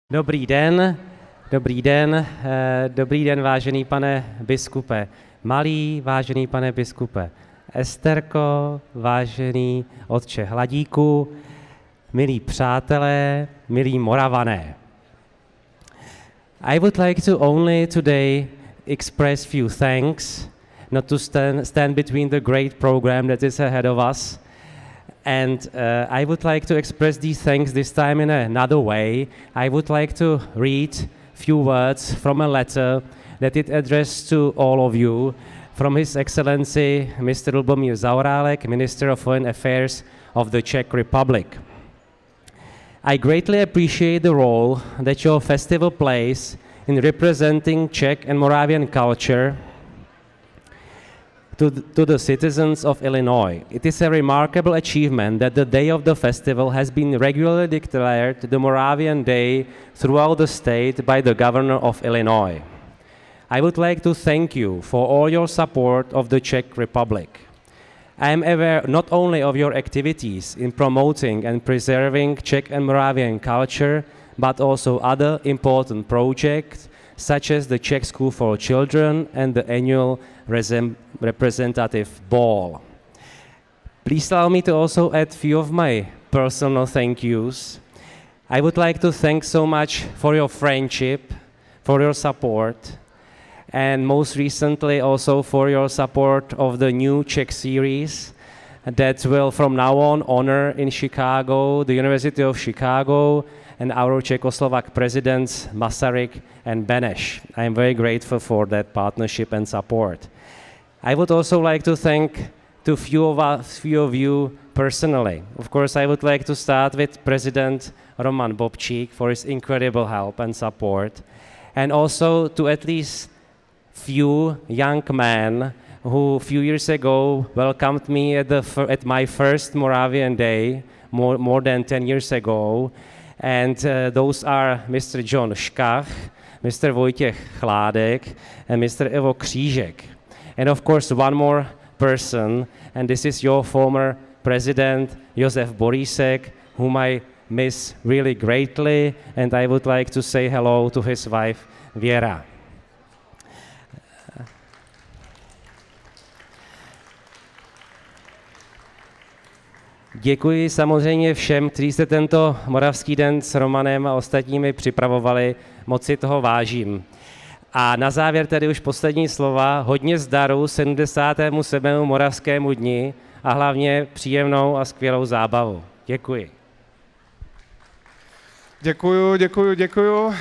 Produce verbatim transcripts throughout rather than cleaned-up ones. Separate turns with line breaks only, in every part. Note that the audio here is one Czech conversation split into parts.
Dobrý den, dobrý den, dobrý den, vážený pane biskupe Malý, vážený pane biskupe Esterko, vážený otče Hladíku, milí přátelé, milí Moravané. I would like to only today express few thanks, not to stand, stand between the great program that is ahead of us. And uh, I would like to express these thanks this time in another way. I would like to read few words from a letter that it addressed to all of you from His Excellency Mister Lubomír Zaorálek, Minister of Foreign Affairs of the Czech Republic. I greatly appreciate the role that your festival plays in representing Czech and Moravian culture To the, to the citizens of Illinois. It is a remarkable achievement that the day of the festival has been regularly declared the Moravian Day throughout the state by the governor of Illinois. I would like to thank you for all your support of the Czech Republic. I am aware not only of your activities in promoting and preserving Czech and Moravian culture, but also other important projects such as the Czech School for Children and the annual representative ball. Please allow me to also add a few of my personal thank yous. I would like to thank so much for your friendship, for your support, and most recently also for your support of the new Czech series that will from now on honor in Chicago, the University of Chicago, and our Czechoslovak presidents Masaryk and Beneš. I am very grateful for that partnership and support. I would also like to thank to few of us, few of you personally. Of course, I would like to start with President Roman Bobčík for his incredible help and support, and also to at least few young men who a few years ago welcomed me at, the, at my first Moravian Day, more, more than ten years ago. And uh, those are Mister John Škach, Mister Vojtěch Chládek, and Mister Ivo Křížek. And of course, one more person, and this is your former president, Josef Borísek, whom I miss really greatly, and I would like to say hello to his wife, Věra. Děkuji samozřejmě všem, kteří jste tento Moravský den s Romanem a ostatními připravovali, moc si toho vážím. A na závěr tedy už poslední slova, hodně zdaru sedmdesátému sedmému Moravskému dni a hlavně příjemnou a skvělou zábavu. Děkuji.
Děkuju, děkuju, děkuju.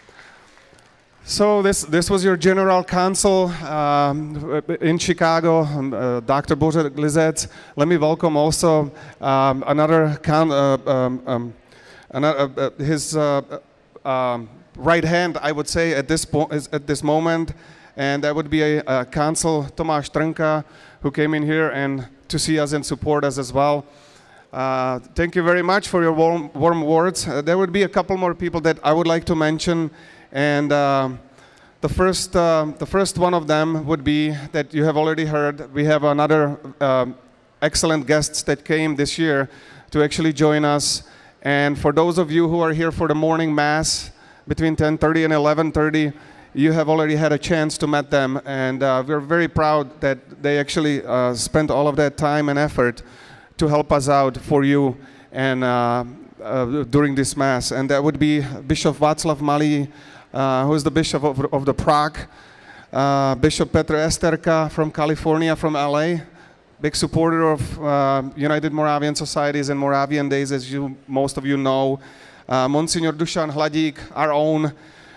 So this, this was your General Counsel uh, in Chicago, uh, Doctor Bořek Lizec. Let me welcome also um, another, con uh, um, um, another uh, his uh, uh, right hand, I would say, at this, po at this moment, and that would be a, a Counsel Tomáš Trnka, who came in here and to see us and support us as well. Uh, thank you very much for your warm, warm words. Uh, there would be a couple more people that I would like to mention. And uh, the first, uh, the first one of them would be that you have already heard. We have another um, excellent guests that came this year to actually join us. And for those of you who are here for the morning mass between ten thirty and eleven thirty, you have already had a chance to meet them. And uh, we're very proud that they actually uh, spent all of that time and effort to help us out for you and uh, uh, during this mass. And that would be Bishop Václav Malý, Uh, who is the Bishop of, of the Prague, uh, Bishop Petr Esterka from California, from L A, big supporter of uh, United Moravian Societies and Moravian Days, as you, most of you know, uh, Monsignor Dušan Hladík, our own,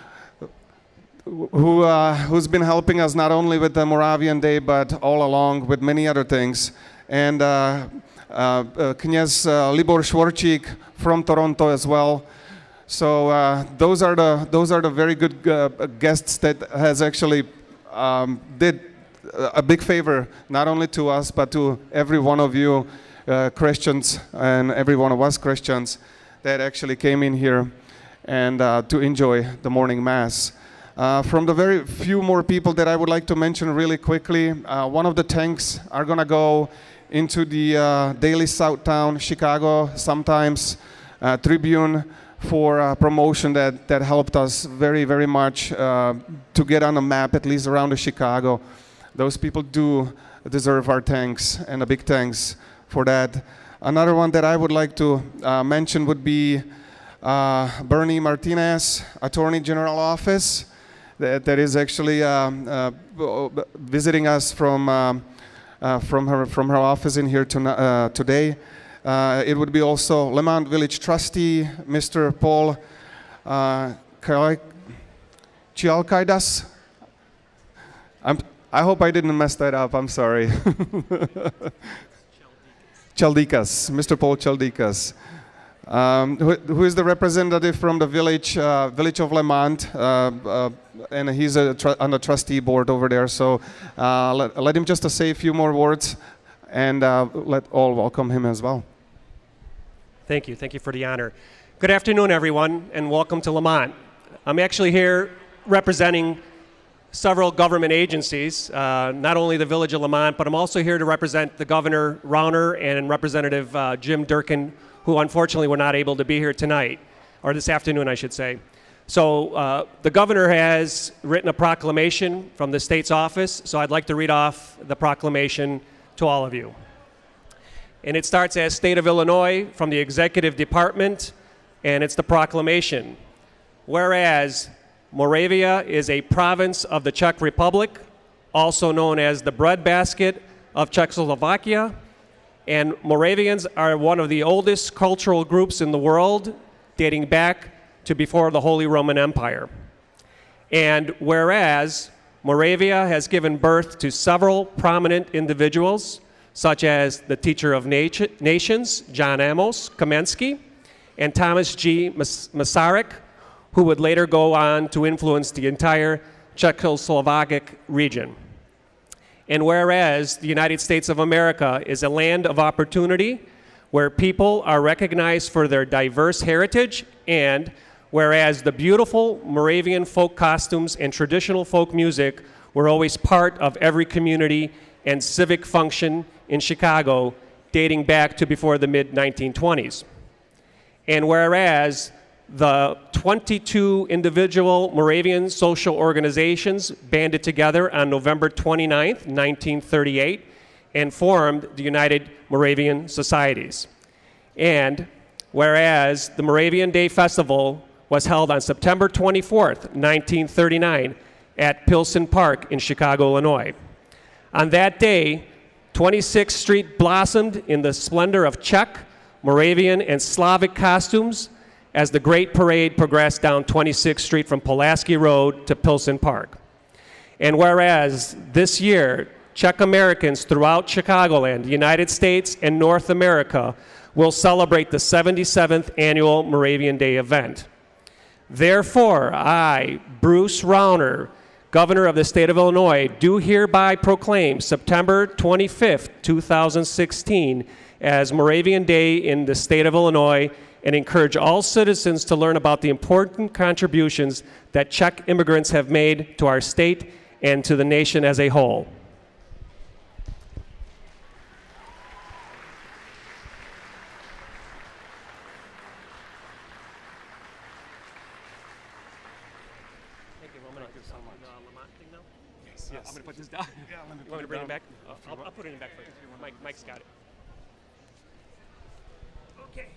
who, uh, who's been helping us not only with the Moravian Day, but all along with many other things, and uh, uh, uh, Kněz uh, Libor Švorčík from Toronto as well. So uh, those are the those are the very good uh, guests that has actually um, did a big favor not only to us but to every one of you uh, Christians and every one of us Christians that actually came in here and uh, to enjoy the morning mass. Uh, from the very few more people that I would like to mention really quickly, uh, one of the tanks are gonna go into the uh, daily Southtown Chicago sometimes uh, Tribune for uh, promotion that, that helped us very, very much uh, to get on the map, at least around the Chicago. Those people do deserve our thanks, and a big thanks for that. Another one that I would like to uh, mention would be uh, Bernie Martinez, Attorney General Office, that, that is actually um, uh, visiting us from, um, uh, from, her, from her office in here to, uh, today. Uh, it would be also Lemont Village Trustee, Mister Paul uh, Chialkaidas. I'm, I hope I didn't mess that up, I'm sorry. Chaldikas, Mister Paul Chaldikas, um, who, who is the representative from the village, uh, village of Lemont, uh, uh, and he's a on the trustee board over there. So uh, let, let him just uh, say a few more words, and uh, let all welcome him as well.
Thank you. Thank you for the honor. Good afternoon, everyone, and welcome to Lemont. I'm actually here representing several government agencies, uh, not only the Village of Lemont, but I'm also here to represent the Governor Rauner and Representative uh, Jim Durkin, who unfortunately were not able to be here tonight, or this afternoon, I should say. So uh, the Governor has written a proclamation from the state's office, so I'd like to read off the proclamation to all of you. And it starts as State of Illinois from the Executive Department, and it's the proclamation. Whereas Moravia is a province of the Czech Republic, also known as the breadbasket of Czechoslovakia, and Moravians are one of the oldest cultural groups in the world, dating back to before the Holy Roman Empire. And whereas Moravia has given birth to several prominent individuals, such as the Teacher of Nat- Nations, John Amos Kamensky, and Thomas G. Masaryk, who would later go on to influence the entire Czechoslovak region. And whereas the United States of America is a land of opportunity where people are recognized for their diverse heritage, and whereas the beautiful Moravian folk costumes and traditional folk music were always part of every community and civic function in Chicago dating back to before the mid nineteen twenties. And whereas the twenty-two individual Moravian social organizations banded together on November twenty-ninth, nineteen thirty-eight, and formed the United Moravian Societies. And whereas the Moravian Day Festival was held on September twenty-fourth, nineteen thirty-nine, at Pilsen Park in Chicago, Illinois. On that day, twenty-sixth Street blossomed in the splendor of Czech, Moravian, and Slavic costumes as the Great Parade progressed down twenty-sixth Street from Pulaski Road to Pilsen Park. And whereas this year, Czech Americans throughout Chicagoland, the United States, and North America will celebrate the seventy-seventh Annual Moravian Day event. Therefore, I, Bruce Rauner, Governor of the State of Illinois, do hereby proclaim September twenty-fifth, two thousand sixteen as Moravian Day in the State of Illinois, and encourage all citizens to learn about the important contributions that Czech immigrants have made to our state and to the nation as a whole. Thank you. I'm going to do some uh, Lemont thing now? Yes, yes. Uh, I'm going to put this down. Yeah, let me you want me to bring it back? I'll, I'll, I'll put it in back for you. Mike, Mike's got it. Okay.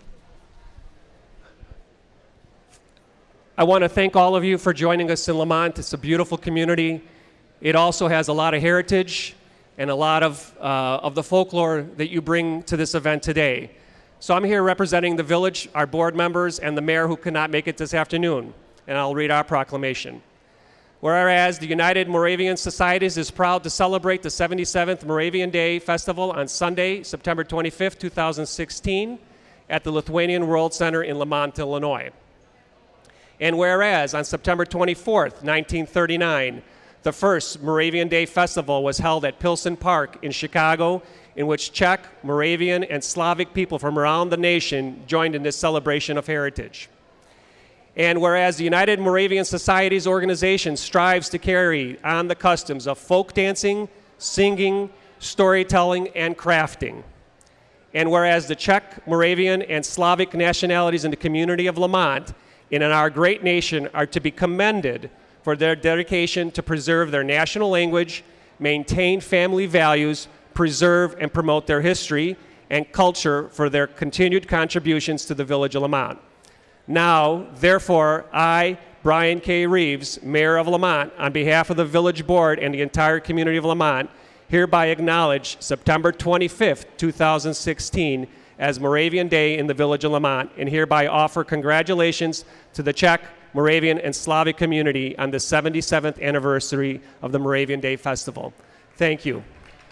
I want to thank all of you for joining us in Lemont. It's a beautiful community. It also has a lot of heritage and a lot of, uh, of the folklore that you bring to this event today. So I'm here representing the village, our board members, and the mayor who could not make it this afternoon. And I'll read our proclamation. Whereas the United Moravian Societies is proud to celebrate the seventy-seventh Moravian Day Festival on Sunday, September twenty-fifth, two thousand sixteen, at the Lithuanian World Center in Lemont, Illinois. And whereas on September twenty-fourth, nineteen thirty-nine, the first Moravian Day Festival was held at Pilsen Park in Chicago, in which Czech, Moravian, and Slavic people from around the nation joined in this celebration of heritage. And whereas the United Moravian Societies organization strives to carry on the customs of folk dancing, singing, storytelling, and crafting. And whereas the Czech, Moravian, and Slavic nationalities in the community of Lamont and in our great nation are to be commended for their dedication to preserve their national language, maintain family values, preserve and promote their history and culture for their continued contributions to the village of Lamont. Now, therefore, I, Brian K. Reeves, Mayor of Lamont, on behalf of the Village Board and the entire community of Lamont, hereby acknowledge September twenty-fifth, two thousand sixteen as Moravian Day in the Village of Lamont, and hereby offer congratulations to the Czech, Moravian, and Slavic community on the seventy-seventh anniversary of the Moravian Day Festival. Thank you.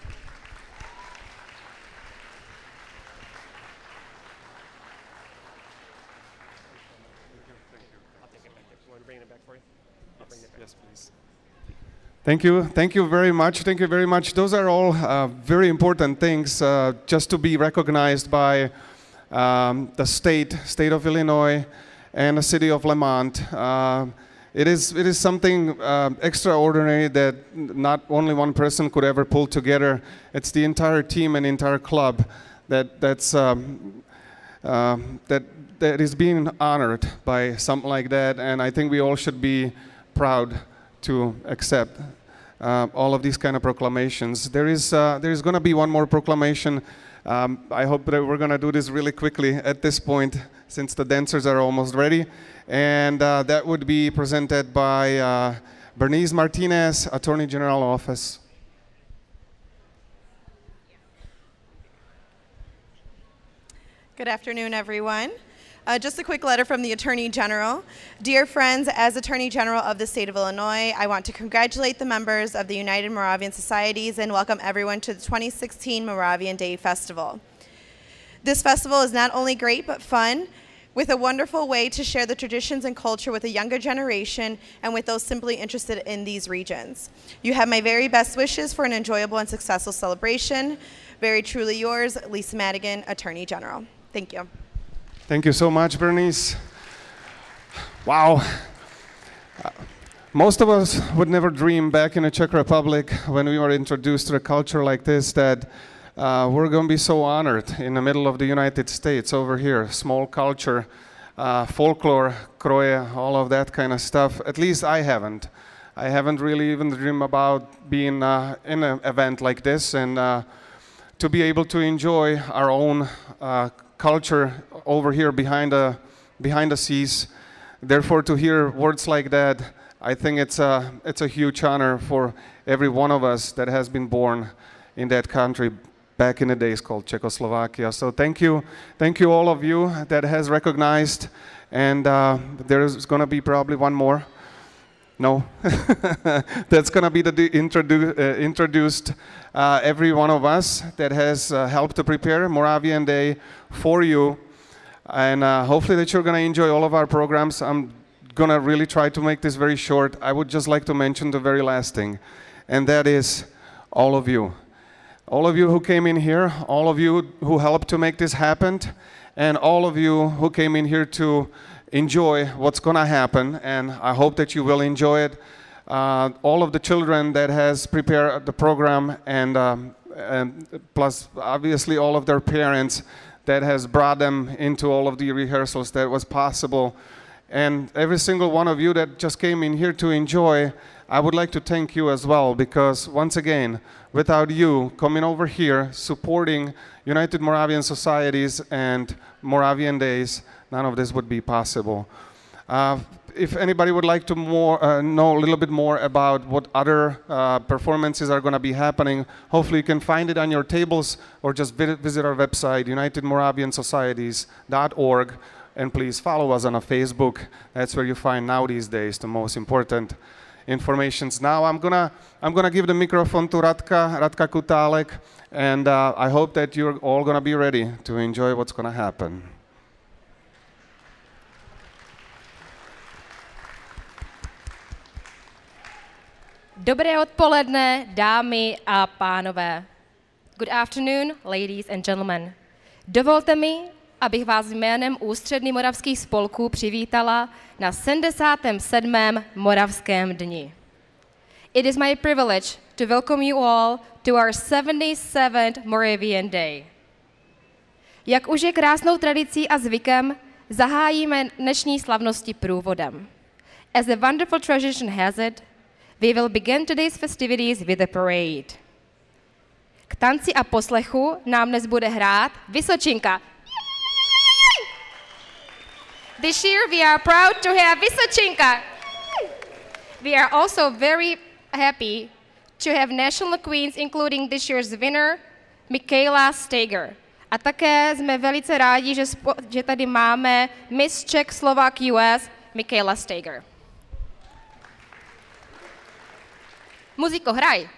Thank you. Thank you very much. Thank you very much. Those are all uh, very important things uh, just to be recognized by um, the state, state of Illinois, and the city of Lamont. Uh, it is it is something uh, extraordinary that not only one person could ever pull together. It's the entire team and entire club that that's um, uh, that that is being honored by something like that. And I think we all should be proud to accept uh, all of these kind of proclamations. There is uh, there is going to be one more proclamation. Um, I hope that we're going to do this really quickly at this point, since the dancers are almost ready. And uh, that would be presented by uh, Bernice Martinez, Attorney General Office.
Good afternoon, everyone. Uh, just a quick letter from the Attorney General. Dear friends, as Attorney General of the state of Illinois, I want to congratulate the members of the United Moravian Societies and welcome everyone to the twenty sixteen Moravian Day Festival. This festival is not only great but fun, with a wonderful way to share the traditions and culture with a younger generation and with those simply interested in these regions. You have my very best wishes for an enjoyable and successful celebration. Very truly yours, Lisa Madigan, Attorney General. Thank you.
Thank you so much, Bernice. Wow. Uh, most of us would never dream back in the Czech Republic when we were introduced to a culture like this that uh, we're going to be so honored in the middle of the United States over here. Small culture, uh, folklore, kroje, all of that kind of stuff. At least I haven't. I haven't really even dreamed about being uh, in an event like this and uh, to be able to enjoy our own uh, culture over here behind the behind the seas. Therefore, to hear words like that, I think it's a it's a huge honor for every one of us that has been born in that country back in the days called Czechoslovakia. So thank you, thank you all of you that has recognized, and uh, there is going to be probably one more. No, that's going to be the introdu uh, introduced uh, every one of us that has uh, helped to prepare Moravian Day for you, and uh, hopefully that you're going to enjoy all of our programs. I'm going to really try to make this very short. I would just like to mention the very last thing, and that is all of you. All of you who came in here, all of you who helped to make this happen, and all of you who came in here to enjoy what's going to happen, and I hope that you will enjoy it. Uh, all of the children that has prepared the program, and, um, and plus obviously all of their parents that has brought them into all of the rehearsals that was possible, and every single one of you that just came in here to enjoy, I would like to thank you as well, because once again, without you coming over here, supporting United Moravian Societies and Moravian Days, none of this would be possible. Uh, if anybody would like to more, uh, know a little bit more about what other uh, performances are going to be happening, hopefully you can find it on your tables or just visit our website, united moravian societies dot org, and please follow us on a Facebook. That's where you find now these days the most important informations. Now I'm gonna I'm gonna give the microphone to Radka Radka Kutálek, and uh, I hope that you're all gonna be ready to enjoy what's gonna happen.
Dobré odpoledne, dámy a pánové. Good afternoon, ladies and gentlemen. Dovolte mi, abych vás jménem Ústřední moravských spolků přivítala na sedmdesátém sedmém Moravském dni. It is my privilege to welcome you all to our seventy-seventh Moravian Day. Jak už je krásnou tradicí a zvykem, zahájíme dnešní slavnosti průvodem. As the wonderful tradition has it, we will begin today's festivities with a parade. K tanci a poslechu nám dnes bude hrát Vysočinka. This year we are proud to have Vysočinka. We are also very happy to have national queens, including this year's winner, Michaela Steger. A také jsme velice rádi, že, spo, že tady máme Miss Czech Slovak U S, Michaela Steger. Muziko, hraj!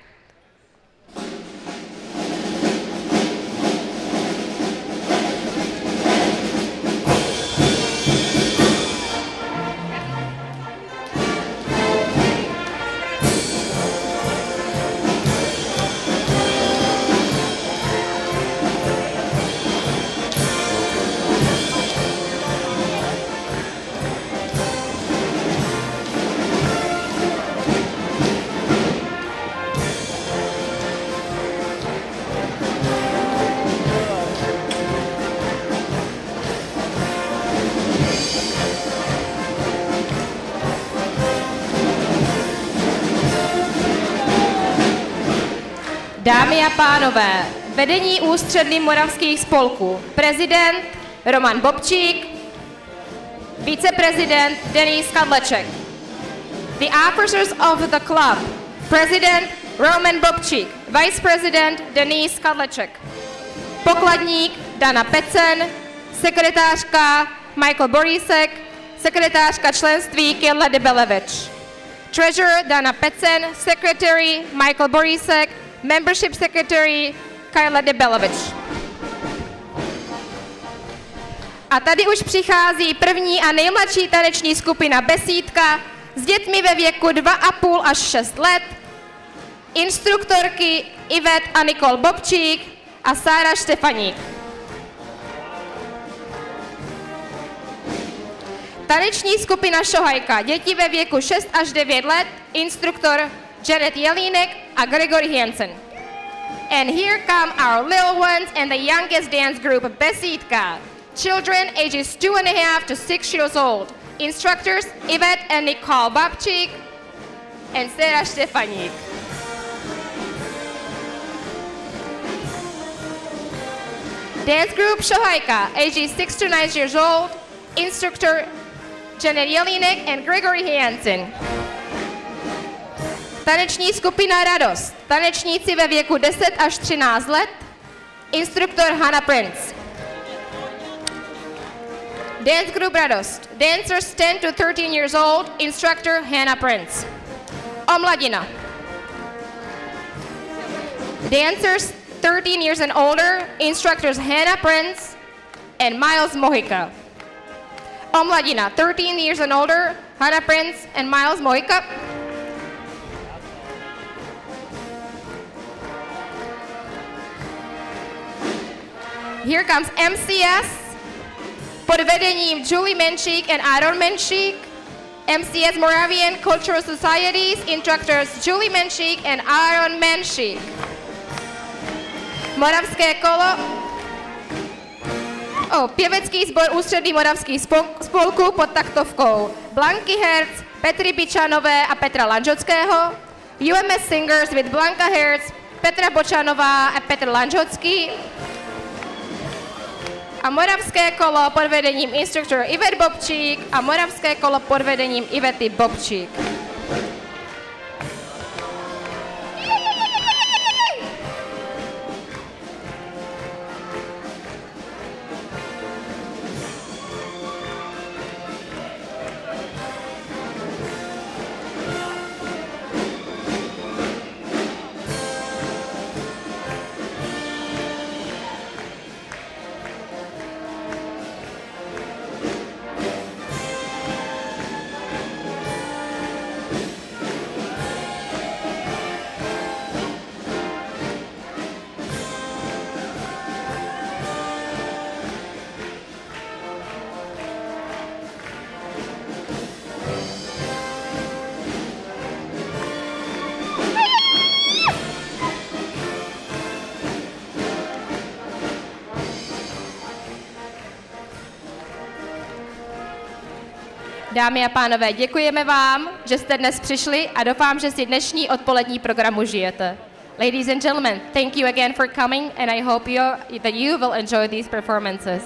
Dámy a pánové, vedení ústředny moravských spolků. Prezident Roman Bobčík, viceprezident Denis Kadleček. The officers of the club. President Roman Bobčík, vice president Denis Kadleček. Pokladník Dana Pecen, sekretářka Michael Borisek, sekretářka členství Kirla Debelevič. Treasurer Dana Pecen, secretary Michael Borisek, Membership Secretary Kyla Debelevič. A tady už přichází první a nejmladší taneční skupina Besídka s dětmi ve věku dva a půl až šest let, instruktorky Ivet a Nikol Bobčík a Sára Štefaník. Taneční skupina Šohajka, děti ve věku šest až devět let, instruktor Jared Jelínek a Gregory Hansen. And here come our little ones and the youngest dance group, Besídka. Children ages two and a half to six years old. Instructors Yvette and Nicole Babčík and Sarah Štefaník. Dance group Šohajka, ages six to nine years old. Instructor Janet Jelínek and Gregory Hansen. Taneční skupina Radost, tanečníci ve věku deset až třináct let, instruktor Hannah Prince. Dance group Radost, dancers ten to thirteen years old, instructor Hannah Prince. Omladina. Dancers thirteen years and older, instructors Hannah Prince and Miles Mojica. Omladina, thirteen years and older, Hannah Prince and Miles Mojica. Here comes M C S pod vedením Julie Menšík and Aaron Menšík. M C S Moravian Cultural Societies, instructors Julie Menšík and Aaron Menšík. Moravské kolo. Oh, pěvecký sbor ústřední moravských spolků pod taktovkou Blanky Herc, Petry Bičanové a Petra Lanžockého. U M S Singers with Blanka Herc, Petra Bočanová a Petr Lanžocký. A moravské kolo pod vedením instruktora Ivet Bobčík a moravské kolo pod vedením Ivety Bobčík. Dámy a pánové, děkujeme vám, že jste dnes přišli a doufám, že si dnešní odpolední program užijete. Ladies and gentlemen, thank you again for coming and I hope you, that you will enjoy these performances.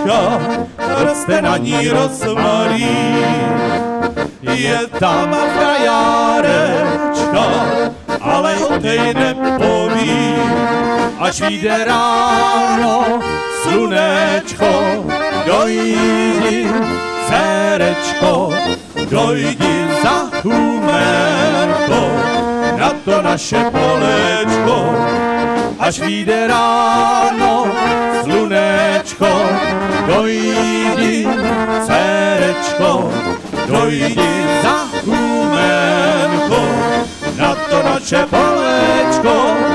hruška, roste na ní rozmarín. Je tam frajárečka, ale o tej nepovím. Až vyjde ráno slunečko, dojdi, dcerečko, dojdi za humenko na to naše polečko. Až vyjde ráno slunečko, dojdi, dcerečko, dojdi za humenko na to naše polečko.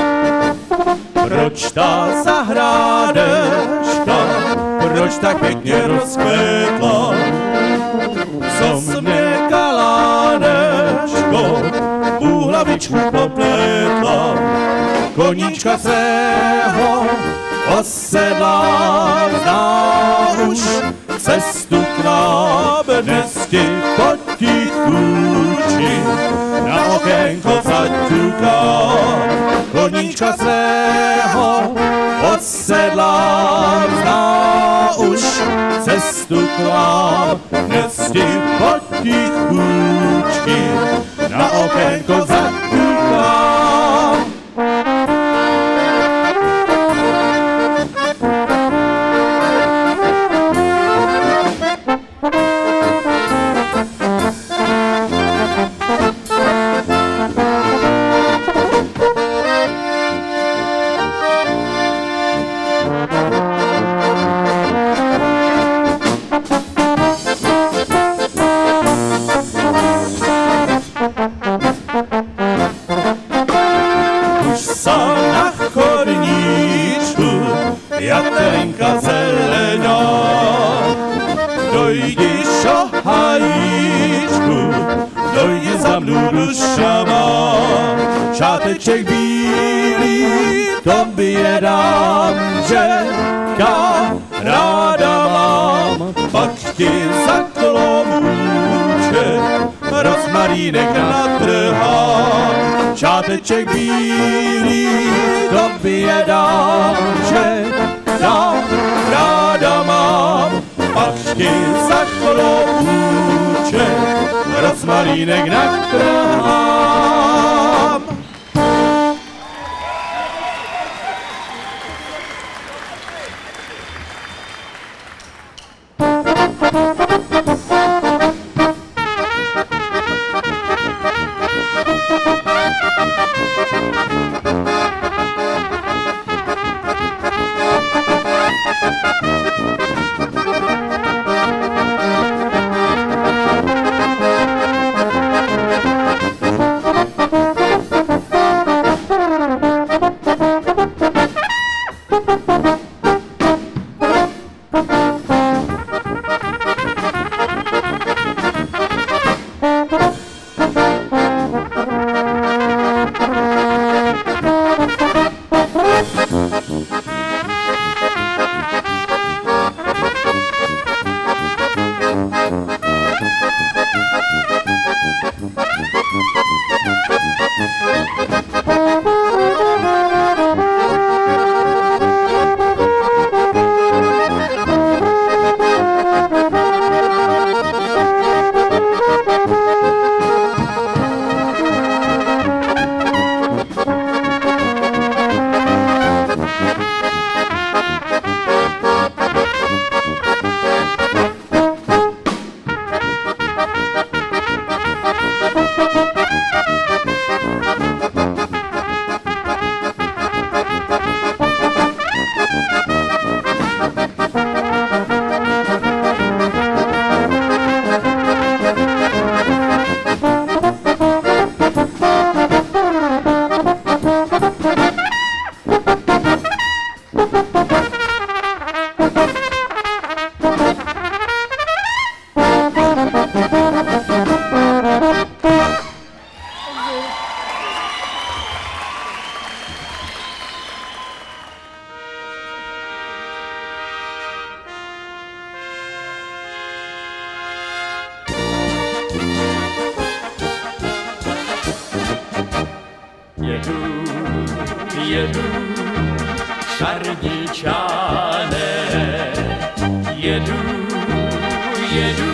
Proč ta zahrádečka, proč tak pěkně rozkvětla? Co mě kalánečko u hlavičku popletla? Koníčka svého osedla, zná už cestu k nám, dnes ti potichuči na okénko zaťuká. Koníčka svého osedla, zná už cestu k nám, dnes ti potichuči na okénko zaťuká. Šáteček bílý, tobě dám, že ráda mám, pak ti za klobouček rozmarínek natrhám. Šáteček bílý, tobě dám, že ráda mám, pak ti za klobouček rozmarínek natrhám. jedu, šardičáne, jedu, jedu,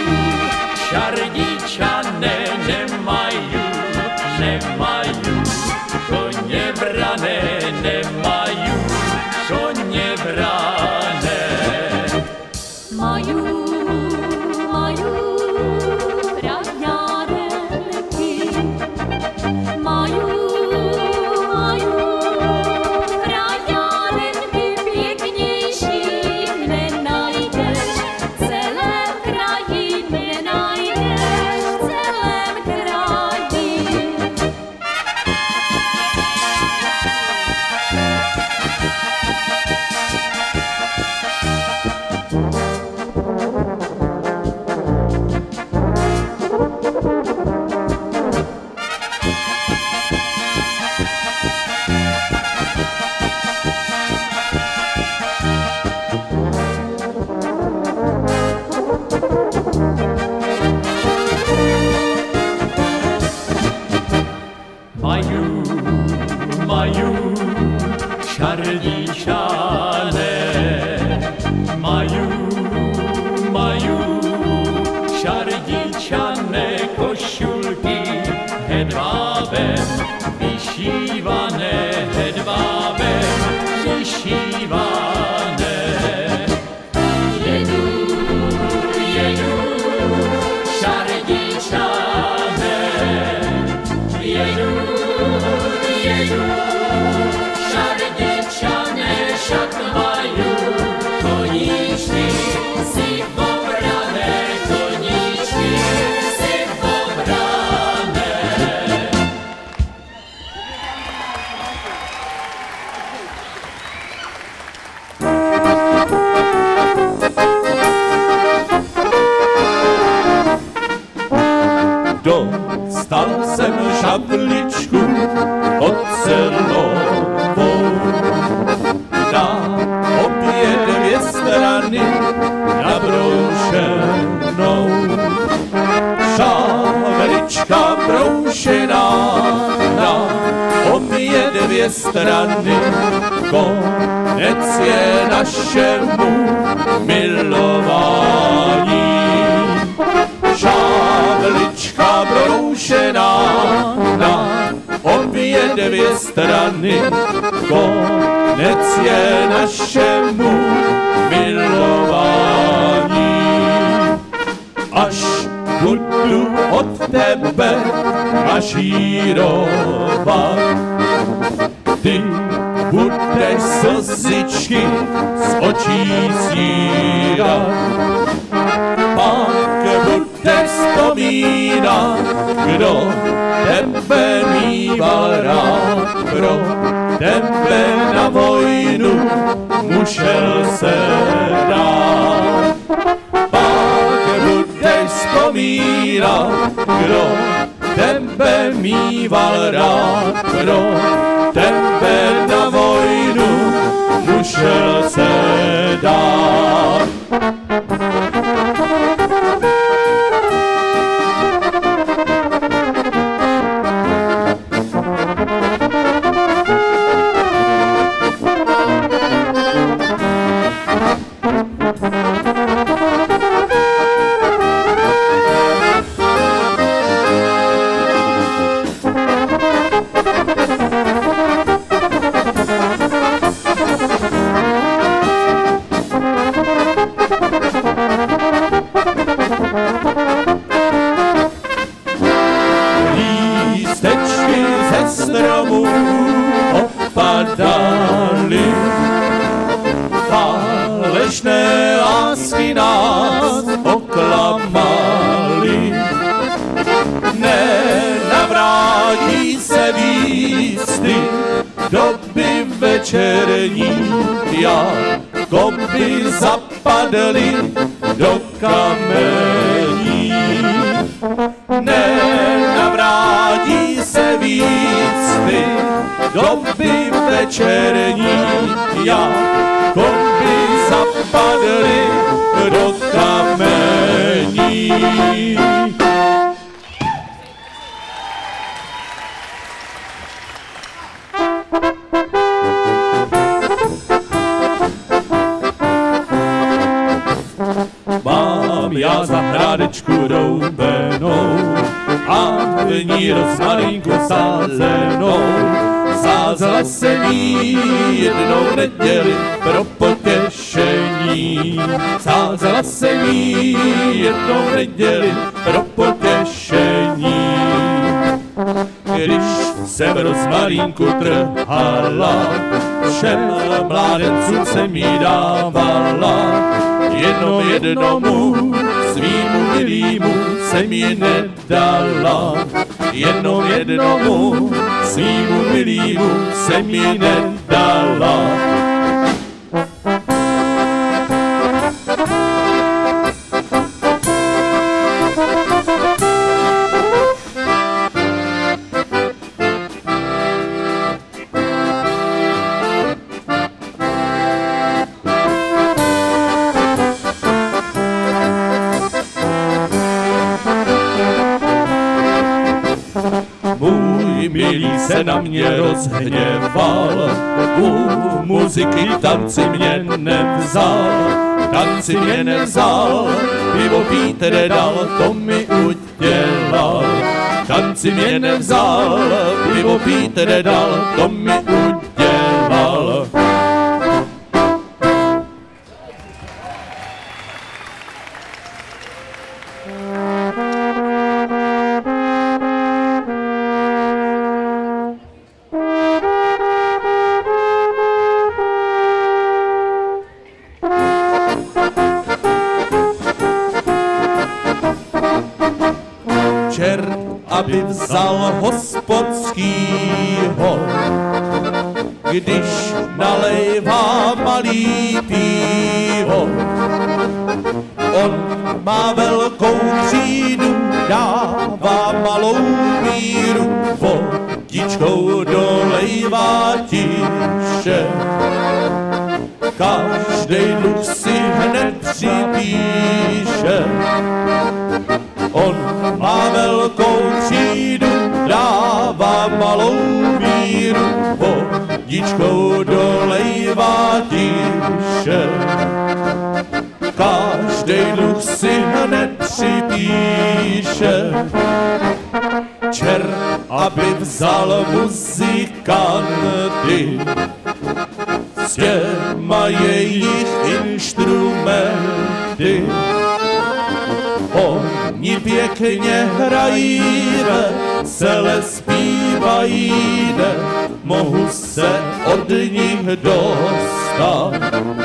šardičané nemají, nemají, koně vrané nemají, koně vrané.
Mají, mají praďárenky, mají, mají praďárenky, pěknější nenajdeš, v celém kraji nenajdeš, v celém kraji.
Mají, mají šardičané, mají, mají šardičané košulky hedvábem, vyšívané hedvábem, vyšívané. Jedu, jedu, šardičané, jedu, jedu, šardičané šatvajú, koníčky si pobrané, koníčky si pobrané. Dostal jsem žabličku ocelovou, na obě dvě strany nabroušenou. Žablička broušená na obě dvě strany, konec je našemu milování. Žáblička broušená na obě dvě strany, konec je našemu milování. Až budu od tebe mašírovat, ty budeš slzičky z očí stírat. Pak budeš vzpomínat, kdo tebe mýval rád, pro tebe na vojnu musel se dát. Pak budeš vzpomínat, kdo tebe mýval rád, pro tebe na vojnu musel se dát. Lístečky ze stromů opadaly, falešné lásky nás oklamaly. Nenavrátí se víc ty doby večerní, jako by zapadly do kamení. Nenavrátí se víc ty doby večerní, jako by zapadly do kamení. mám já zahrádečku roubenou a v ní rozmarinku sázenou. Sázela jsem jí jednou neděli pro potěšení. Sázela jsem jí jednou neděli pro potěšení. Když jsem rozmarinku trhala, všem mládencům jsem jí dávala. Jenom jednomu svýmu milýmu jsem ji nedala. Jenom jednomu svýmu milýmu jsem ji nedala. Milý se na mě rozhněval, u muziky tanci mě nevzal, tanci mě nevzal, pivo pít nedal, to mi udělal. Tanci mě nevzal, pivo pít nedal, to mi udělal. Aby vzal hospodskýho, když nalejvá malý pivo. On má velkou třídu, dává malou míru, vodičkou dolejvá tiše. Každej dluh si hned připíše. On má velkou třídu, dává malou míru, vodičkou dolejvá tiše. Každej dluh si hned připíše. Čer, aby vzal muzikanty s těma jejich instrumenty. Oni pěkně hrají, celé zpívají, mohu se od nich dostat.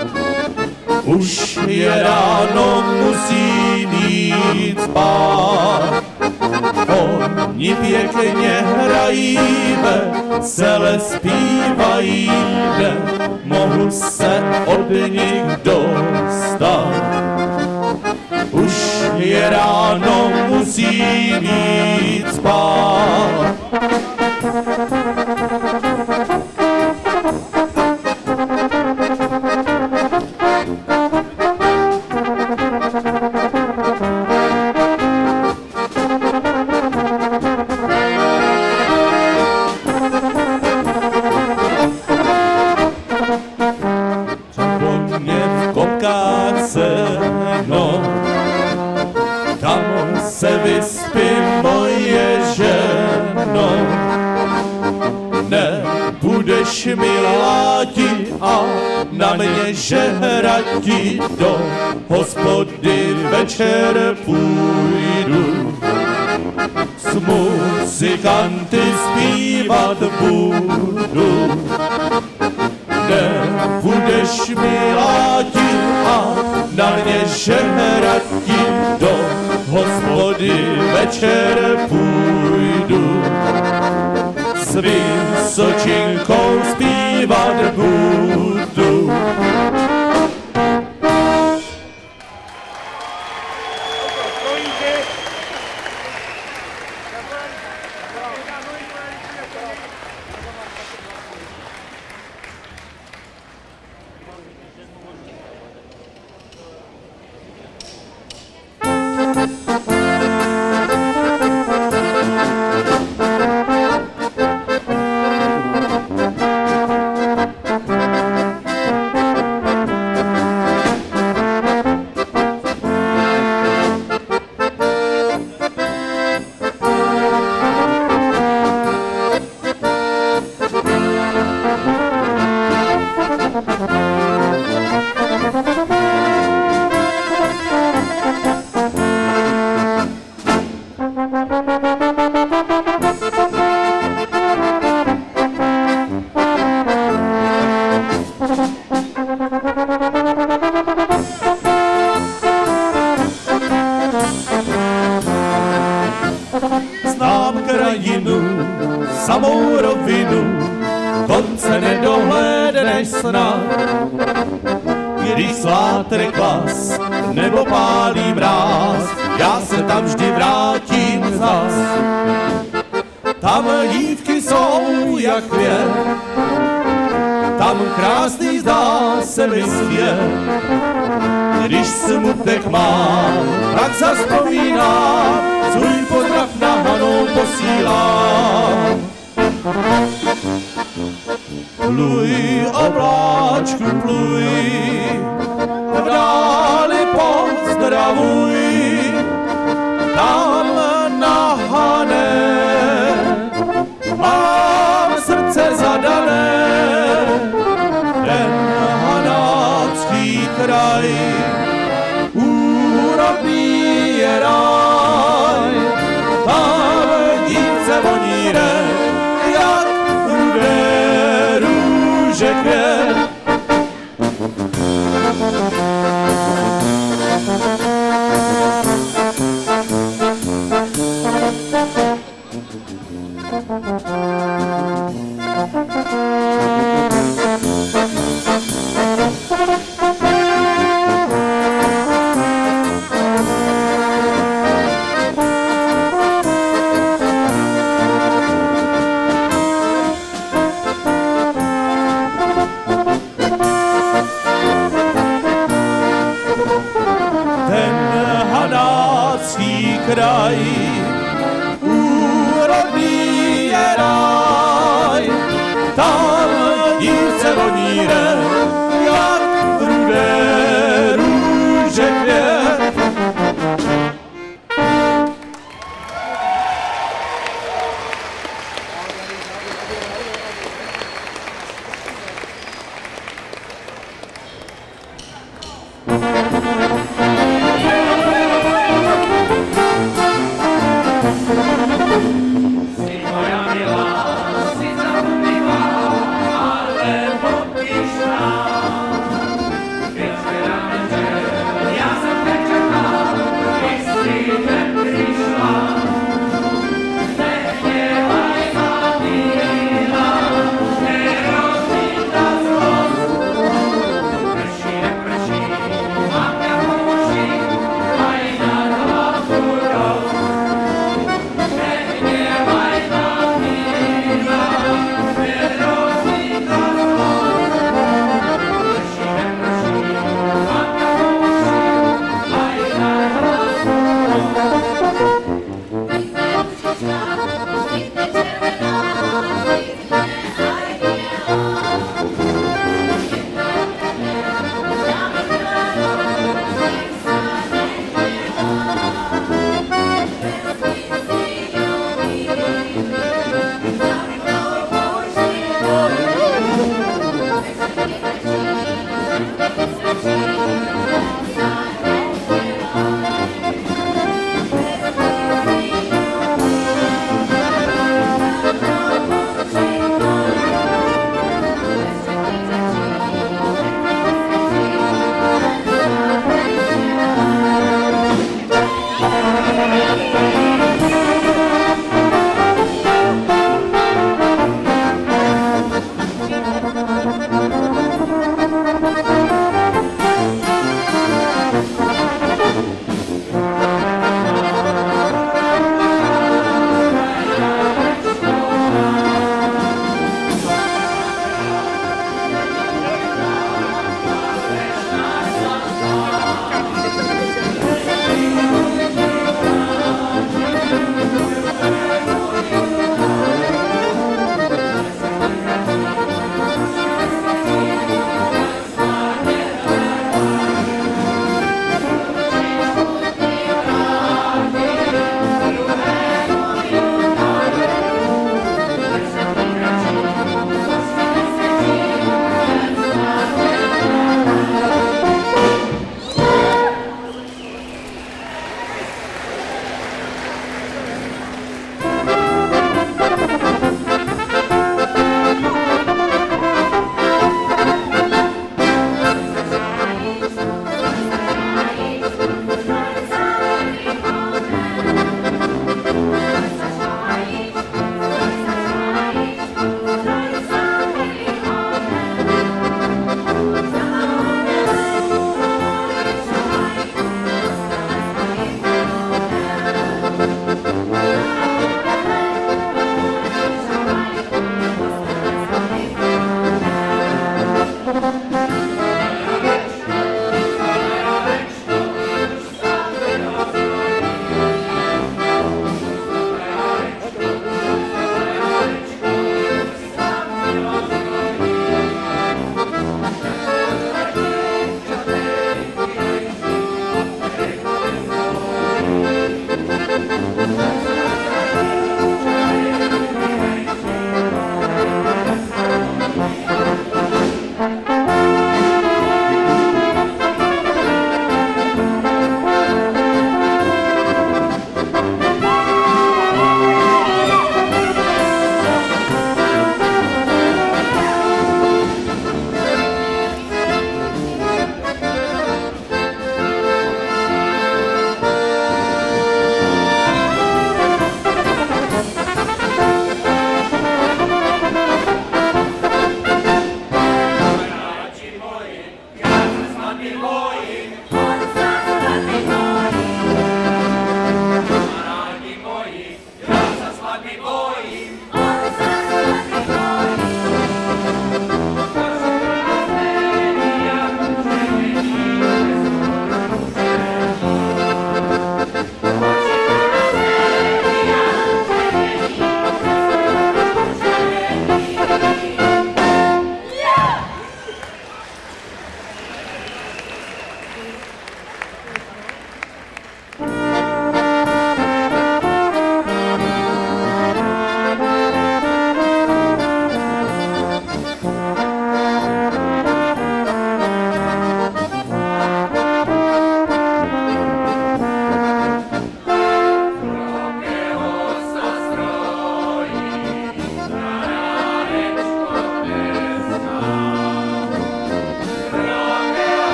Už je ráno, musím jít spát. Oni pěkně hrají, celé zpívají, mohu se od nich dostat. Už je ráno, musím jít spát. Miláti a na mě žehrati, do hospody večer půjdu. S muzikanty zpívat budu. Nebudeš miláti a na mě žehrati, do hospody večer půjdu. S vysočinkou zpívat budu. Vátr kvas nebo pálí mráz, já se tam vždy vrátím zas. Tam dívky jsou jak květ, tam krásný zdá se mi svět. Když smutek mám, tak zavzpomínám, svůj pozdrav na Hanou posílám. Pluj, obláčku, pluj, v dáli pozdravuj, tam na Hané mám srdce zadané, ten hanácký kraj, úrodný je ráj, tam dívce voníre, jak rudé růže květ. Kraj, úrodný je ráj, tam dívce voníre, jak rudé růže květ.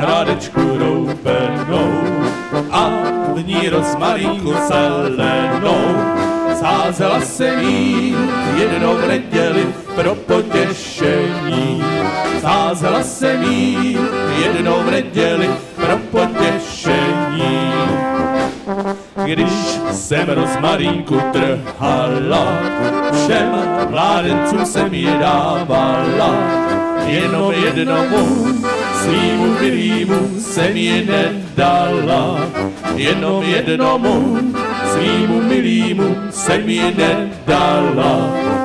zahrádečku roubenou a v ní rozmarínku zelenou. Sázela jsem jí jednou v neděli pro potěšení. Sázela jsem jí jednou v neděli pro potěšení. Když jsem rozmarínku trhala, všem mládencům jsem ji dávala. Jenom jednomu svýmu milýmu jsem ji nedala. Jenom jednomu svýmu milýmu jsem ji nedala.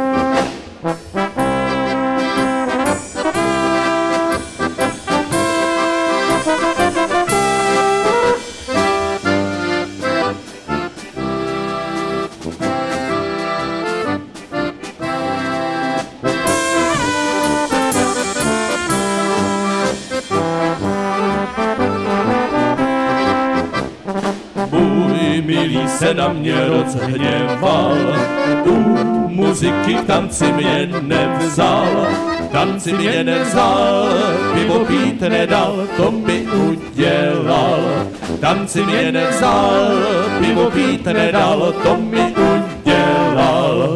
Milý se na mě rozhněval, u muziky k tanci mě nevzal, tanci mě nevzal, pivo pít nedal, to by udělal. Tanci mě nevzal, pivo pít nedal, to mi udělal.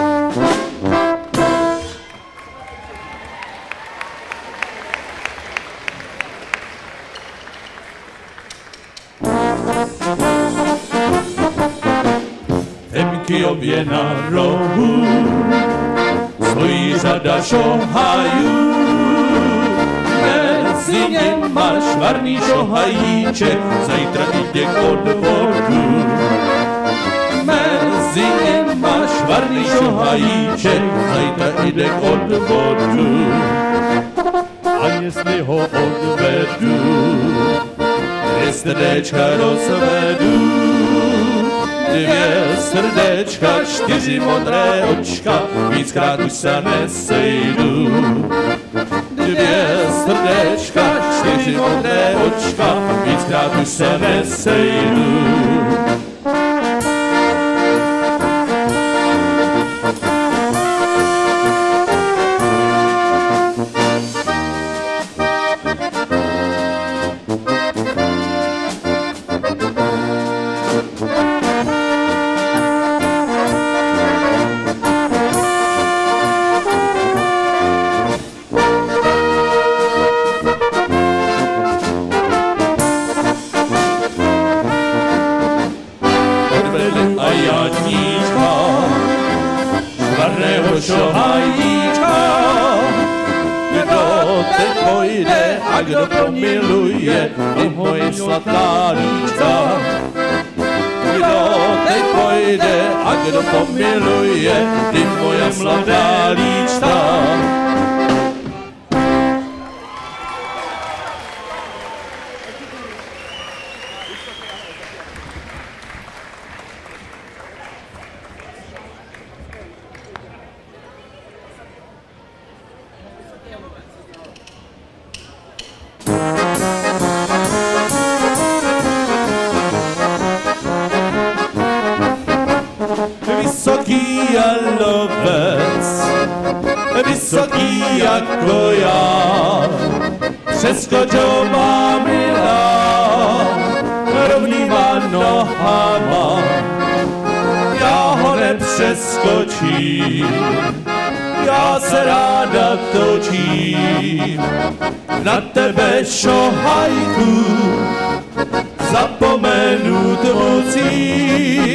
Obě na rohu stojí řada šohajů, mezi něma švarný šohajíček, zítra jde k odvodu. Mezi něma švarný šohajíček, zítra jde k odvodu. A jestli ho odvedu, dvě srdéčka rozvedu. Dvě srdéčka, čtyři modré očka, víckrát už se nesejdu. Dvě srdéčka, čtyři modré očka, víckrát už se nesejdu. Kdo pomiluje i moje sladká líčka. Kdo teď pojde a kdo pomiluje i moje mladá líčka. Vysoký jalovec, vysoký jako já, přeskočil má milá, rovnýma nohama, já ho nepřeskočím, já se ráda točím, na tebe šohajku, zapomenu musím.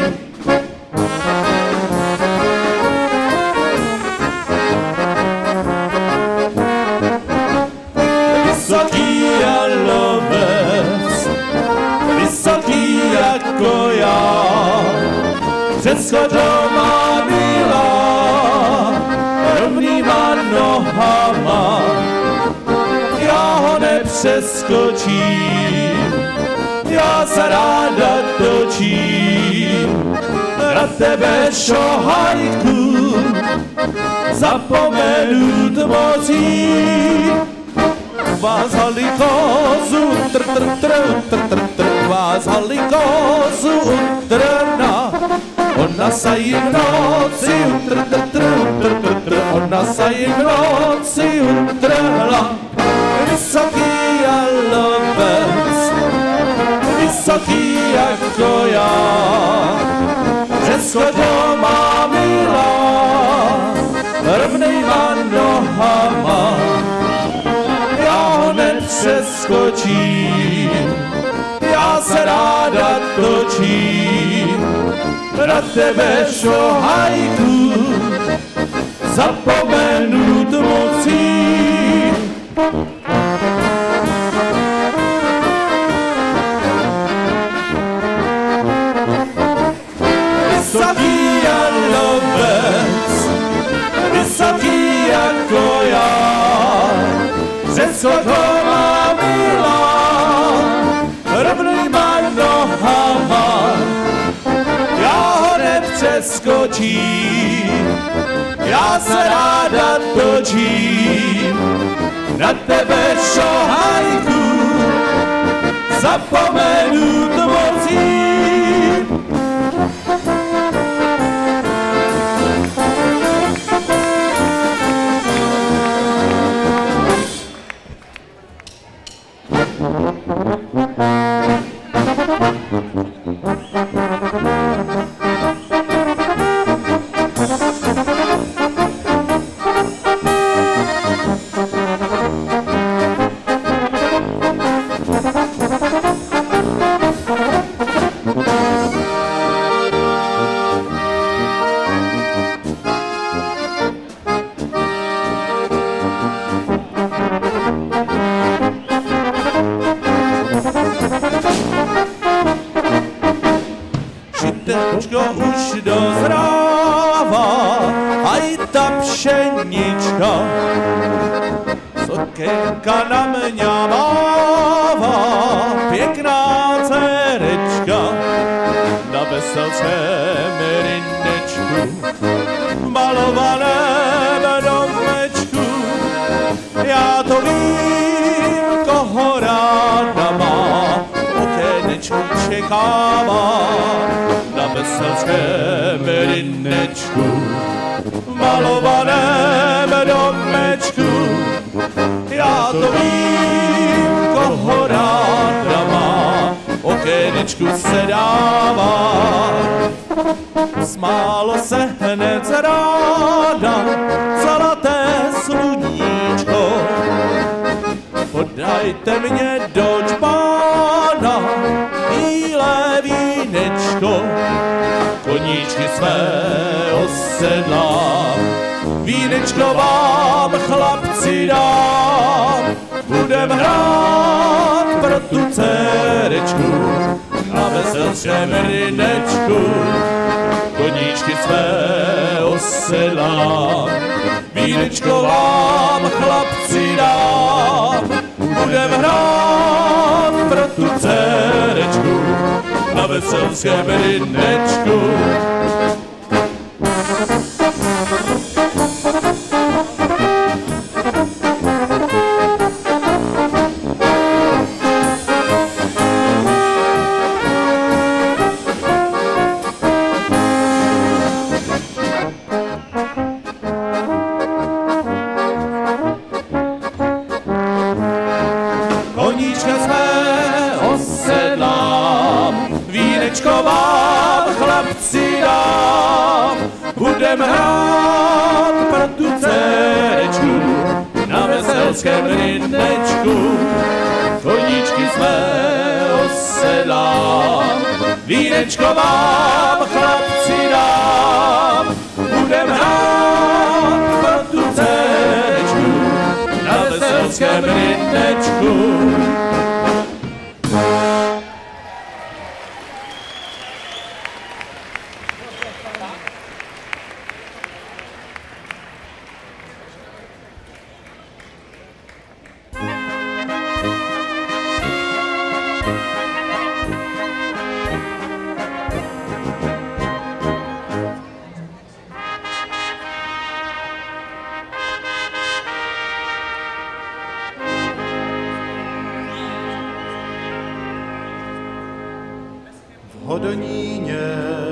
Vysoký jalovec, vysoký jako já, přeskočil má milá, rovnýma nohama, já ho nepřeskočím, já se ráda točím, na tebe šohajku, zapomenu tmoří. Vázali kozu, tr, tr, tr, tr, tr, tr, vázali kozu u trna, ona se jí v noci tr, tr, tr, tr, tr, tr, ona se jí v noci utrhla. Vysoký jalovec, vysoký jako já. Řecko to má milá, rovnejma nohama, já ho nepřeskočím, já se ráda točím, na tebe šohajku, zapomenut musím. Vysoký jalovec, vysoký jako já, Řecko to má milá, rovnýma nohama, já ho nepřeskočím, já se ráda točím, na tebe šohajku, zapomenu to musím. Žitečko už dozrává, a i ta pšenička, z okénka na mě mává, pěkná dcerečka, na veselčém rindečku, malovaném domečku. Já to vím, koho ráda má, okénečku čekává, na veselském rindečku, malovaném domečku. Já to vím, koho ráda má, okénečku se dává. Smálo se hned ráda, zlaté sluníčko, podajte mě do čbána bílé vínečko, koníčky své osedlám, vínečko vám chlapci dám, budem hrát pro tu dcerečku na veselčém rindečku, koníčky své osedlám, vínečko vám chlapci dám, budem hrát pro tu dcerečku na veselském rindečku. Koníčka své osedlám, vínečko vám chlapci dám, budem hrát pro tu dcerečku na veselském rindečku. Koníčky své osedlám, vínečko vám chlapci dám, budem hrát pro tu dcerečku na veselském rindečku.
Hodoníně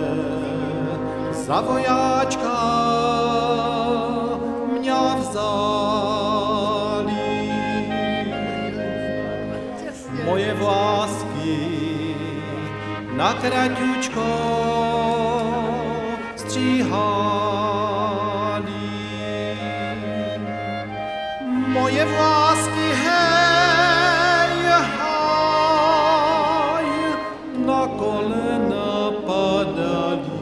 za vojáčka mě vzali. Moje vlásky na kratučko stříhání. Moje vlásky, hej, haj, na kolena padali.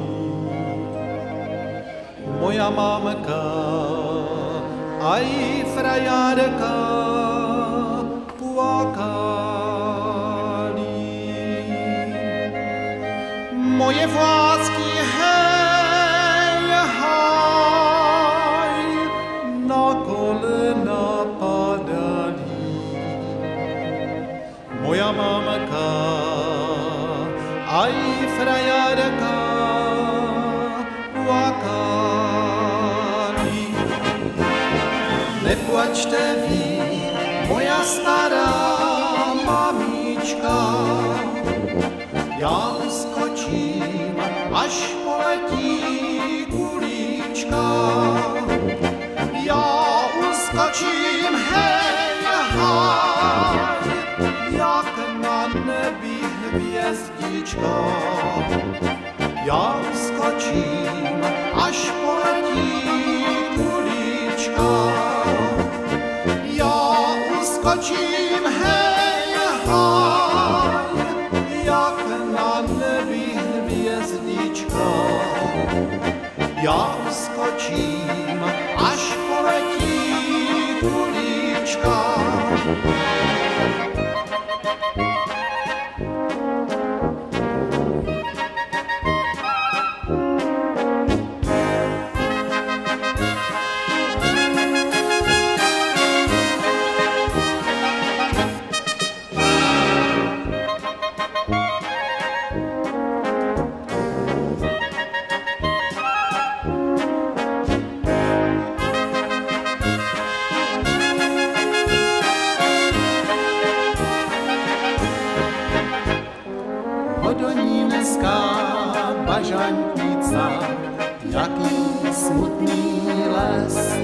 Moja mamka, aj frajárka plakali. Moje vlásky, hej, haj, na kolena padali. Moja mamka, aj frajárka plakali. Neplačte vy, moja stará mamička, já skočím, až poletí kulíčka. Já uskočím, hej, haj, jak na nebi hvězdička. Já uskočím, až poletí kulíčka. Já uskočím, hej, haj, jak na nebi hvězdička. Já uskočím, až poletí kulíčka. Hodonínská bažantnica, jaký smutný les.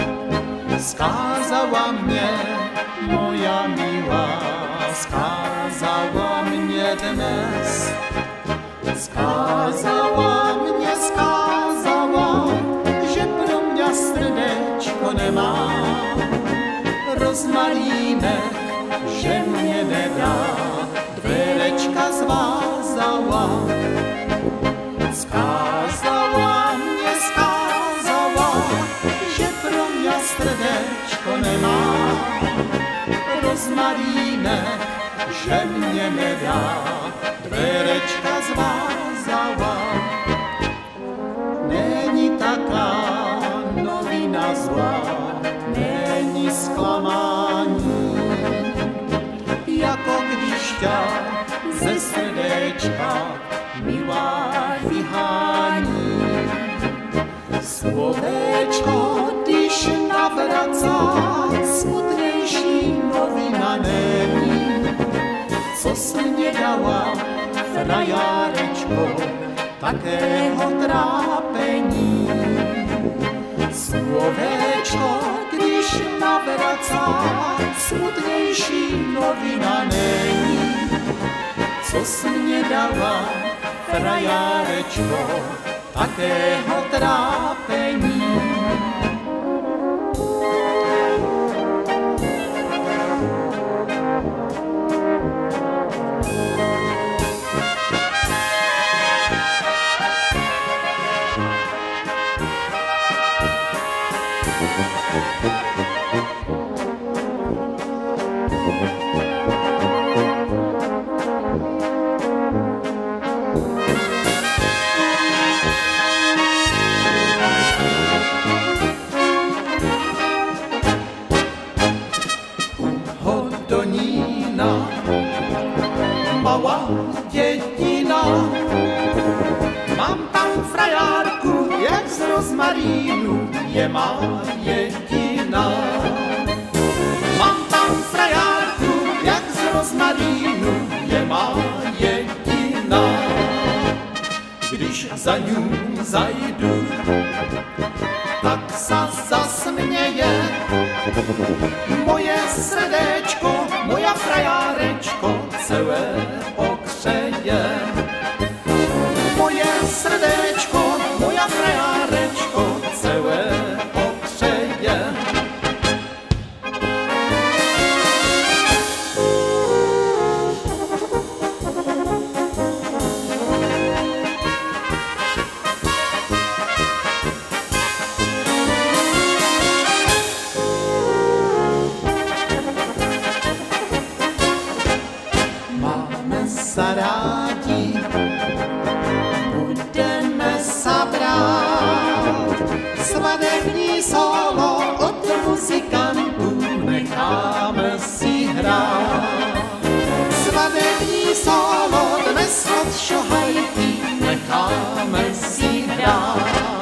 Skázala mě moja milá, skázala mě dnes. Skázala mě, skázala, že pro mě srdečko nemá. Rozmarínek, že mě nedá, dverečka zvázala. Skázala mě, skázala, že pro mě srdečko nemá. Rozmarínek, že mě nedá, dverečka zvázala. Není taká novina zlá, není zklamání, jako když tě ze srdéčka milá vyhání. Slovéčko, když navracá, smutnější novina není. Co jsi mě dala, frajárečko, takého trápení. Slovéčko, když navracá, smutnější novina není. Co jsi mě dala, frajárečko, takého trápení. Hodonína, malá dětina, mám tam frajárku, jak z rozmarínu, je má jediná. Mám tam frajárku, jak z rozmarínu, je má jediná. Když za ňu zajdu, tak sa zasměje. Moje srdéčko, moja frajárečko celé okřeje. budeme sa rádi, budeme sa brát. Svadební solo od muzikantů necháme si hrát. Svadební solo dnes od šohajky necháme si hrát.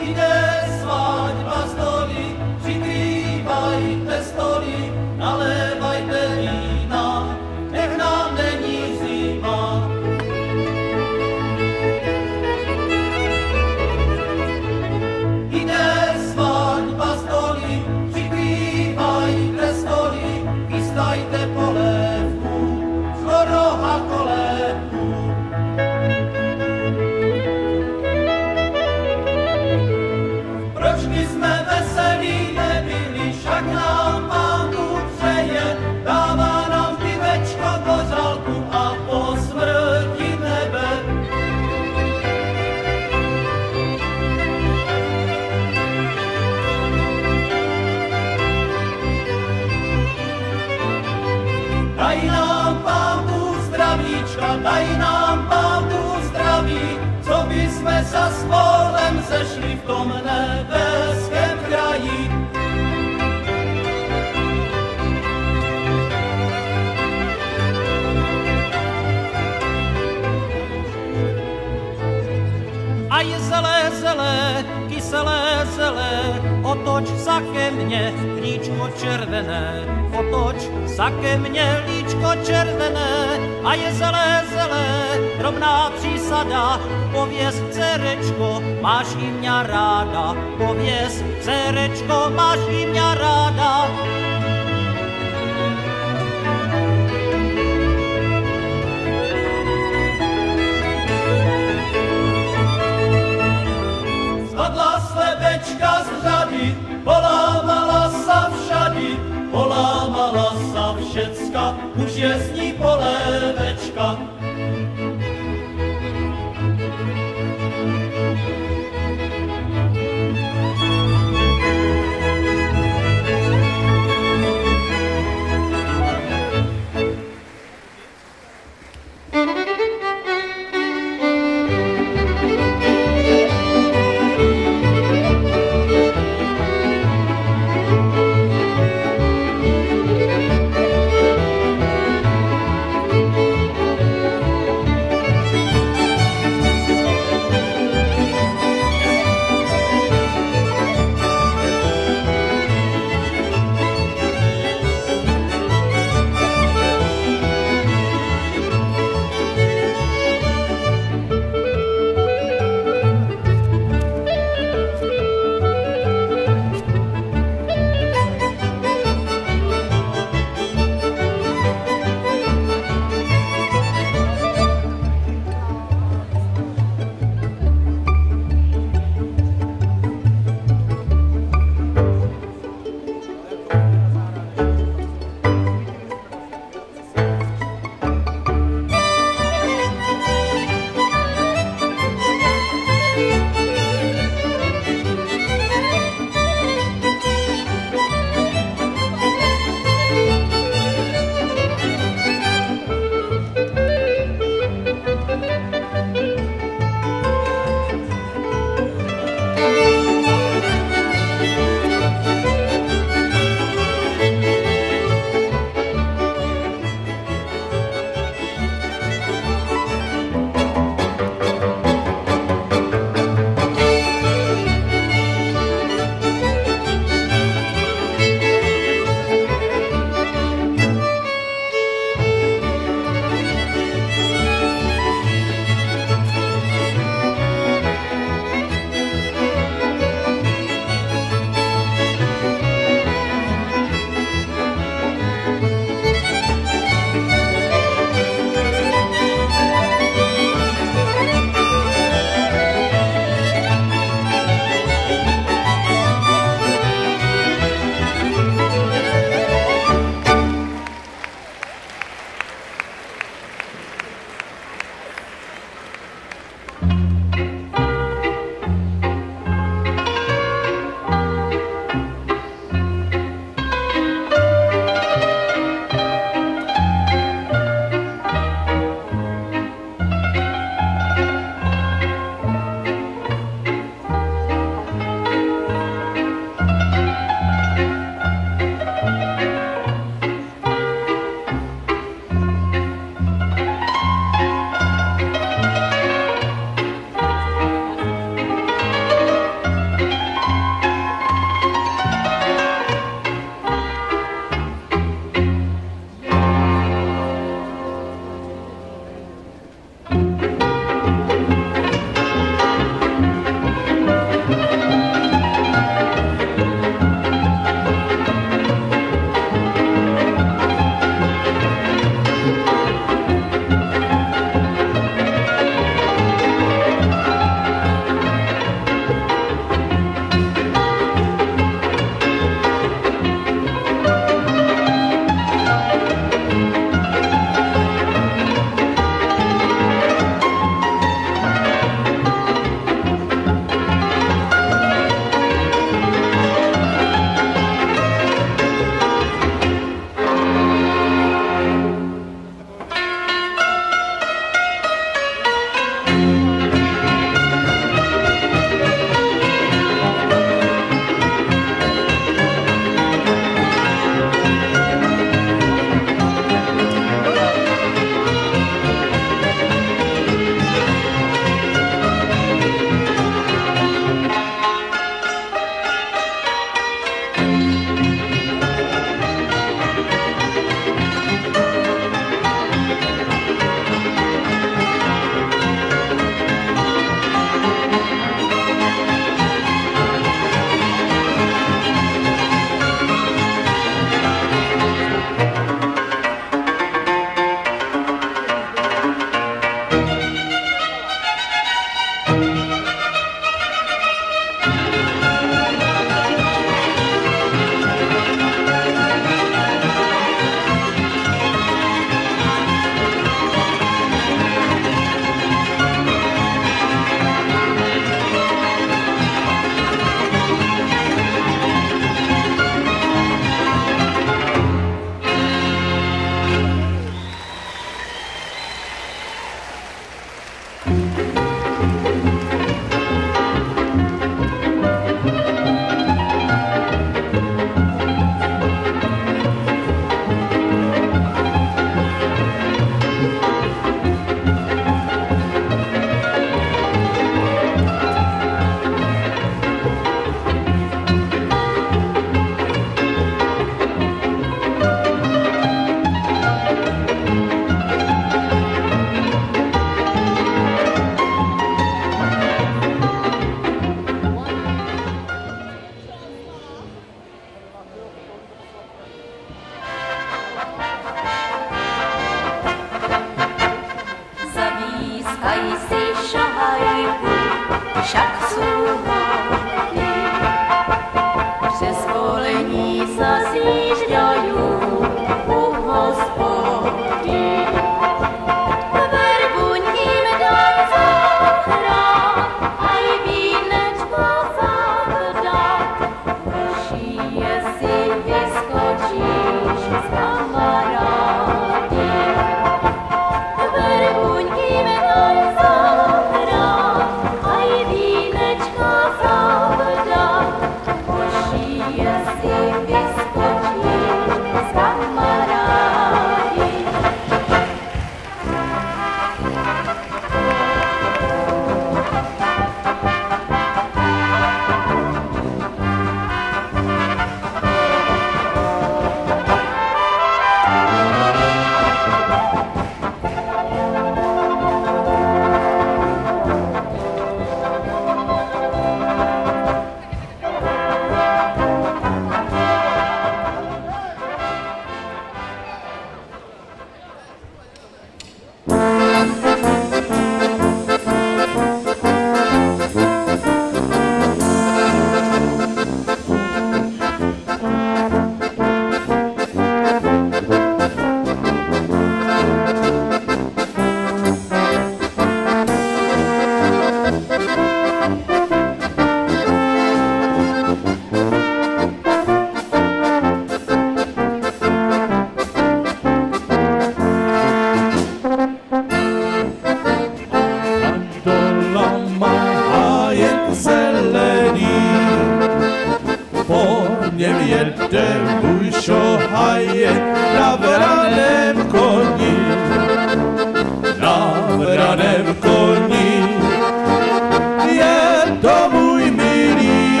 hraje na vraném koni, na vraném koni. Je to můj milý,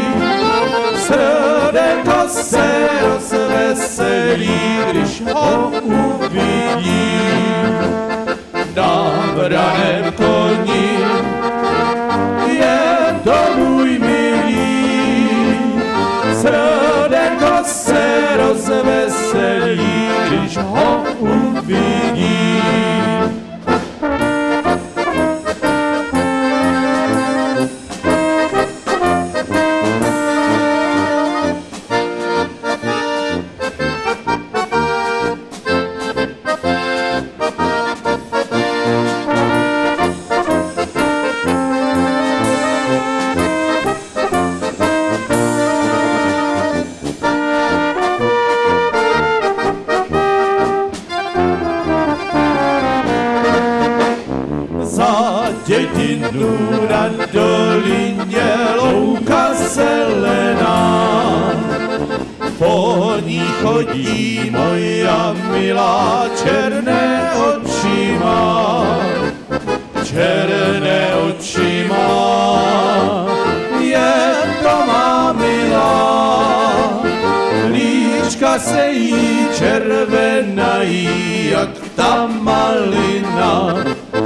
srdenko se rozveselí, když ho uvidí. Na vraném koni je to můj milý, srdenko se rozveselí, když ho uvidí. Dětinu na dolině louka zelená, po ní chodí moja milá, černé oči má, černé oči má. Je to má milá, líčka se jí červenají, jak ta malina.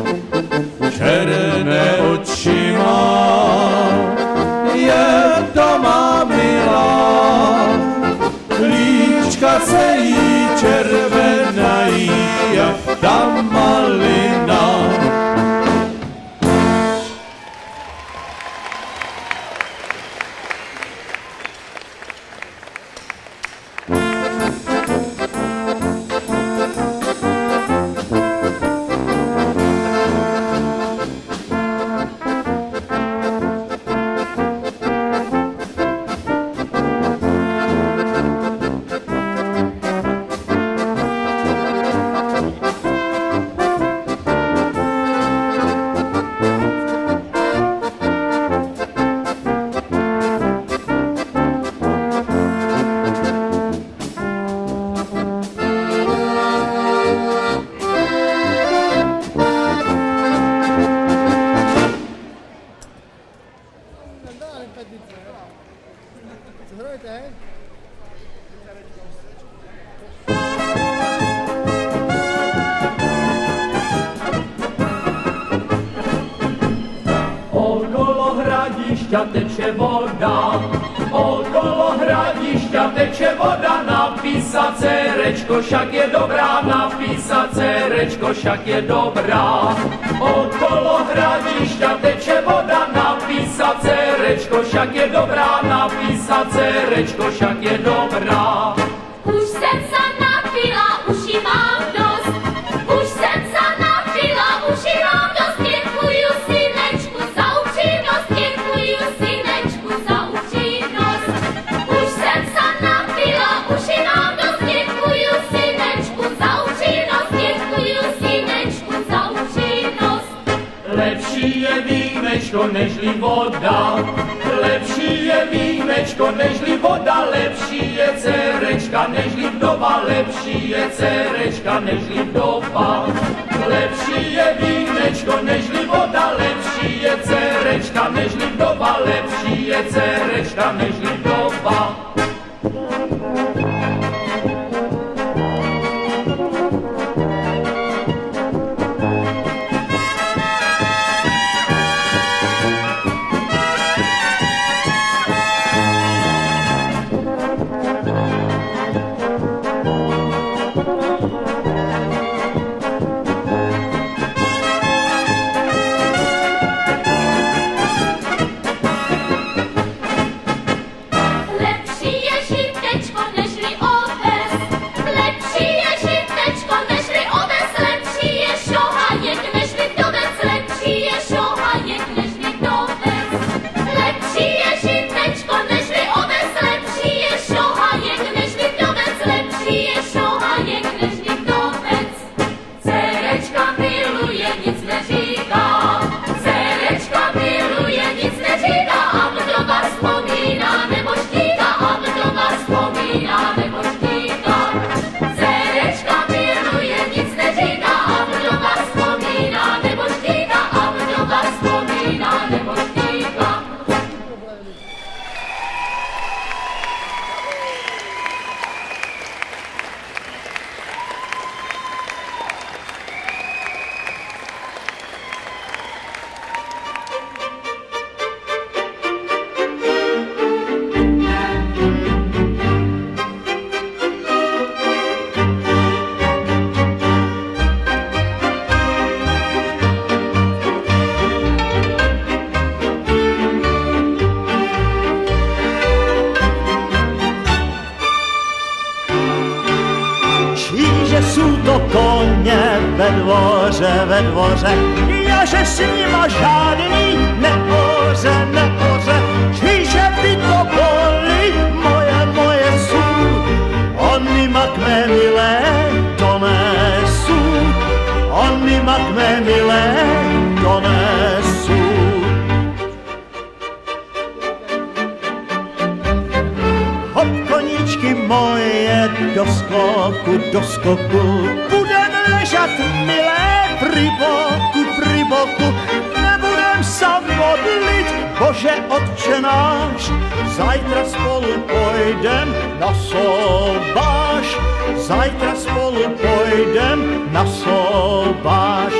Černé oči má, je to má milá, líčka se jí červenají, jak ta malina.
Teče voda, okolo hradišťa teče voda, napísat cerečko, však je dobrá, napísat cerečko, však je dobrá. Okolo hradišťa teče voda, napísat cerečko, však je dobrá, napísat cerečko, však je dobrá.
Už jsem se napila, už jí mám dost, už jsem se napila, už jí mám dost, děkuju synečku za upřímnost, děkuju synečku za upřímnost. Už jsem se napila, už jí mám dost, děkuju synečku za upřímnost, děkuju synečku za upřímnost.
Lepší je vínečko nežli voda, lepší je vínečko nežli voda, lepší je cerečka nežli vdova, lepší je cerečka nežli vdova. Lepší je vínečko nežli voda, lepší je cerečka nežli vdova, lepší je cerečka nežli vdova.
Lepší
jsou to koně ve dvoře, ve dvoře, já že s nima žádný neoře, neoře, že by to boli moje, moje jsou, oni ma k mé milé donesu, oni ma k mé milé donesu. Hop koníčky moje do skoku, do skoku, budem ležat milé pri boku, pri boku, nebudem sa modlit, Bože Otče náš, zajtra spolu pojdem na sobáš, zajtra spolu pojdem na sobáš.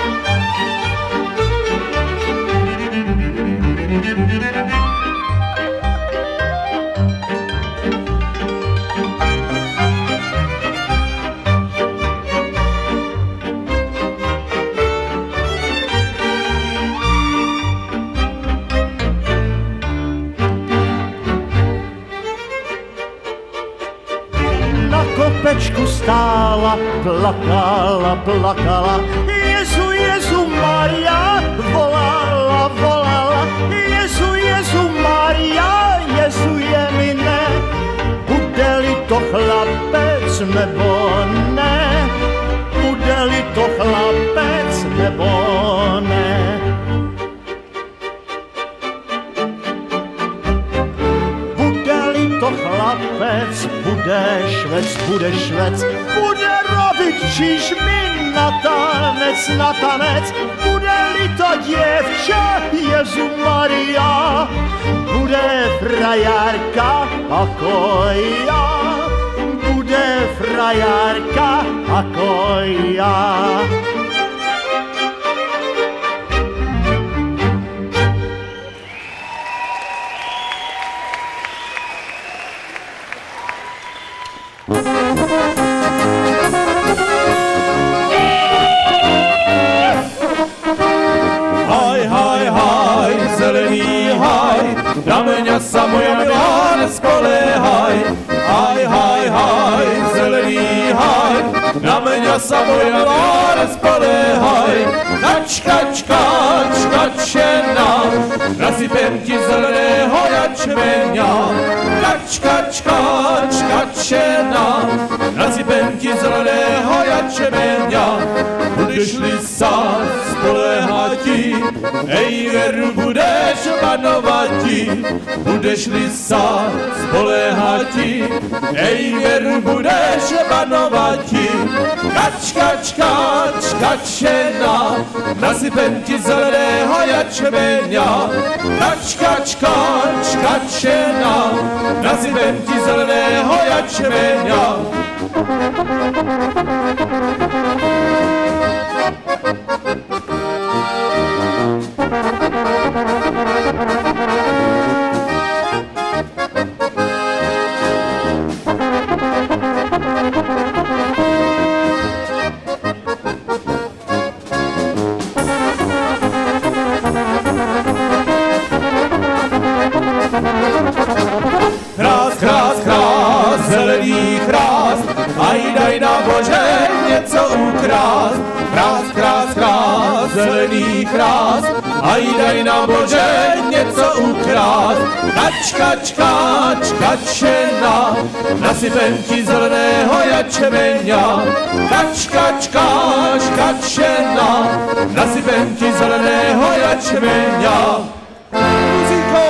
Kopečku stála, plakala, plakala, Jezu, Jezu Maria, volala, volala, Jezu, Jezu Maria, Jezu je mi ne, bude-li to chlapec nebo ne, bude-li to chlapec nebo ne. To chlapec, bude švec, bude švec, bude robit čížmy na tanec, na tanec, bude-li to děvče, Jezu Maria, bude frajárka ako já, bude frajárka ako já.
Haj, haj, haj, zelený haj, na mě sa moja milá nespoléhaj. Haj, haj, haj, zelený haj, na mě sa moja milá nespoléhaj. Kač, kač, kač, kačena, nasypem ti zeleného jačmeňa. Kač, kač, kač, kačena, nasypem ti zeleného jačmeňa. Budeš-li sa spoléhati, ej věru budeš vanovati. Budeš-li sa spoléhati, ej věru budeš vanovati. Kač, kač, kač, kačena, nasypem ti zeleného jačmeňa. Kač, kač, kač, kačena, nasypem ti zeleného jačmeňa. Krás, krás, krás, zelený krás, aj daj nám Bože něco ukrást. Krás, krás, krás, zelený krás, aj daj nám Bože něco ukrást. Kač, kač, kač, kačena, nasypem ti zeleného jačmeňa. Kač, kač, kač, kačena, nasypem ti zeleného jačmeňa. Muziko!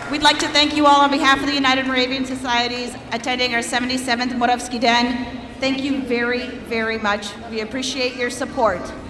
We'd like to thank you all on behalf of the United Moravian Societies attending our seventy-seventh Moravský den. Thank you very, very much. We appreciate your support.